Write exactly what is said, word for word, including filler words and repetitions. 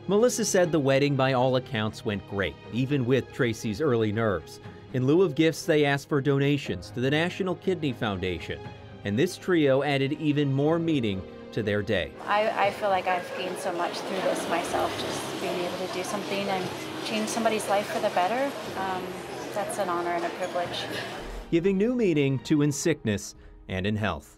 Melissa said the wedding by all accounts went great, even with Tracie's early nerves. In lieu of gifts, they asked for donations to the National Kidney Foundation, and this trio added even more meaning to their day. I, I feel like I've gained so much through this myself, just being able to do something and change somebody's life for the better. Um, that's an honor and a privilege. Giving new meaning to in sickness and in health.